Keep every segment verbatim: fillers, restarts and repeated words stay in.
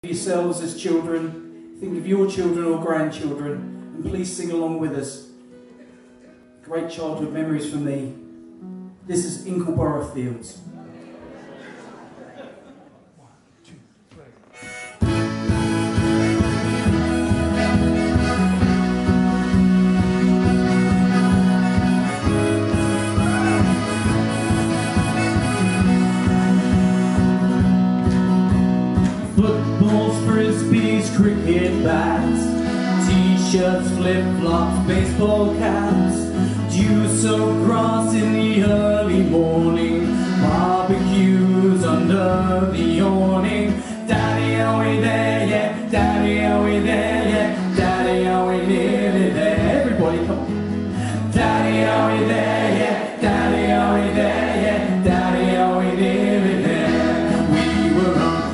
Yourselves as children, think of your children or grandchildren, and please sing along with us. Great childhood memories for me. This is Inkleborough Fields. Footballs, frisbees, cricket bats, t-shirts, flip-flops, baseball caps, juice of grass in the early morning, barbecues under the awning. Daddy, are we there yet? Daddy, are we there yet? Daddy, are we nearly there? Everybody come on. Daddy, are we there yet? Daddy, are we there yet? Daddy, are we nearly there? We were on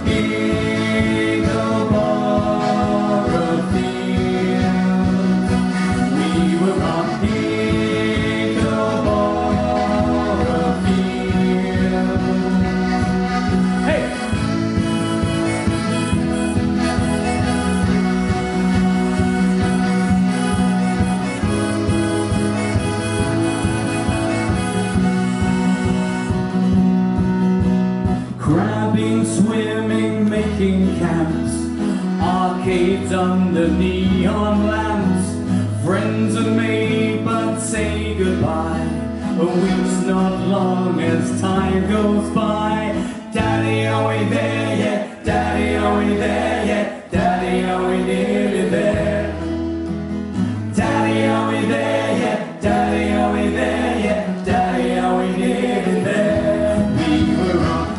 crabbing, swimming, making camps, arcades under neon lamps. Friends are made but say goodbye, a week's not long as time goes by. Daddy, are we there yet? Daddy, are we there yet? Daddy, are we nearly there? Daddy, are we there yet? Daddy, are we there yet? Daddy, are we nearly there? We were on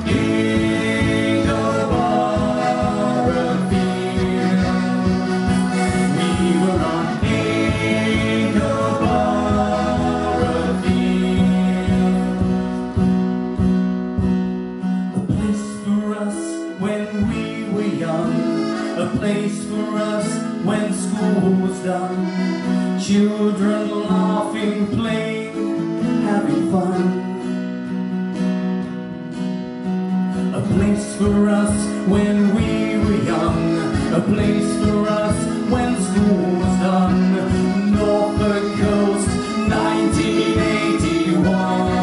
a place for us when school was done. Children laughing, playing, having fun. A place for us when we were young. A place for us when school was done. Norfolk Coast, nineteen eighty-one.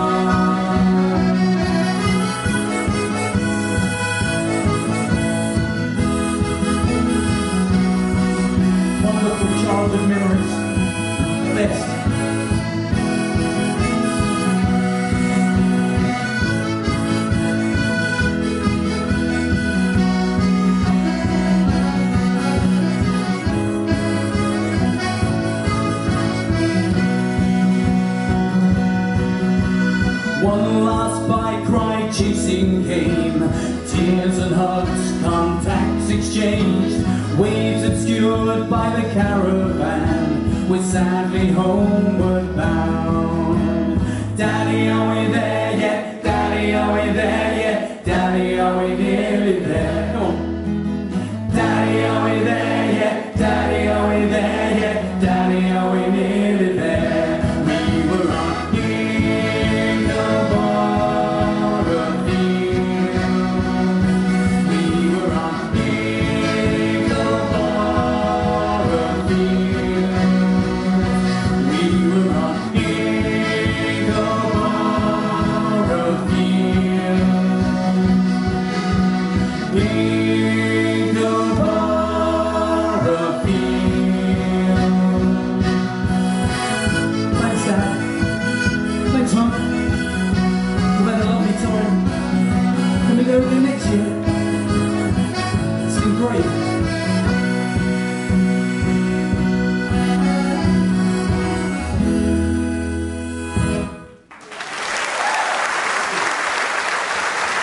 Childhood memories, the best. One last bike ride chasing came, tears and hugs, contacts exchanged, waves obscured by the caravan, we're sadly homeward bound. Daddy, are we there yet? Daddy, are we there yet? Daddy, are we nearly there? Come on. Daddy, are we there yet? Daddy, are we there yet? Daddy, are we nearly there? We were on next year. It's been great.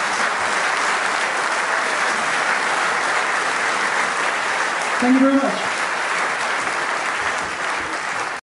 Thank you very much.